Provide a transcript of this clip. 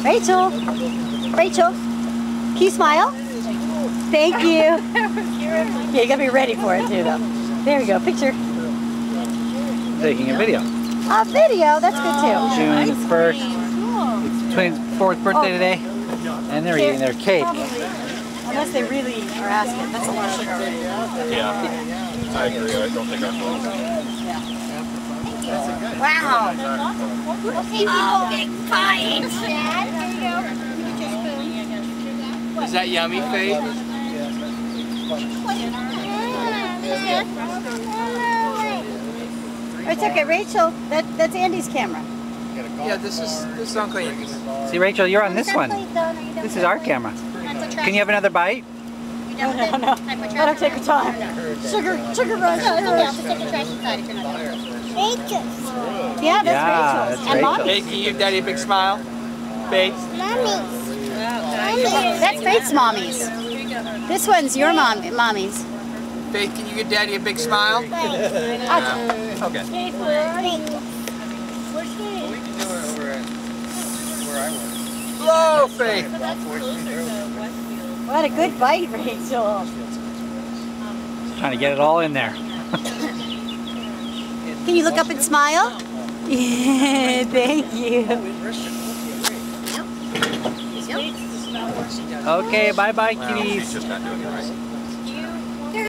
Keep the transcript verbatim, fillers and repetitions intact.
Rachel, Rachel, can you smile? Thank you. Yeah, you gotta be ready for it too, though. There we go, picture. Taking a video. A video, that's good too. June first. It's Twins' fourth birthday today, and they're eating their cake. Probably, unless they really are asking. That's a lot of sugar already. Yeah, I agree. I don't think I'm wrong. Wow. Oh, big bite! Dad, here you go. You get your spoon. Is that yummy, Faith? It's okay, Rachel. That that's Andy's camera. Yeah, this is this is Uncle Andy's. See, Rachel, you're on this one. This is our camera. Can you have another bite? No, no, no. Let her take her time. Sugar, sugar rush. No, it's okay. I'll just take the trash inside if you're not done. Rachel's. Yeah, that's Yeah, Rachel's. that's And Rachel. Mommy's. Faith, can you give Daddy a big smile? Faith? Mommy's. That's Faith's mommy's. This one's your mom, mommy's. Faith, can you give Daddy a big smile? Ah, Okay. Faith. Hello, Faith. what a good bite, Rachel. Trying to get it all in there. Can you look up and smile? Yeah, thank you. Okay, bye bye, Well, she's kitties. just not doing it right.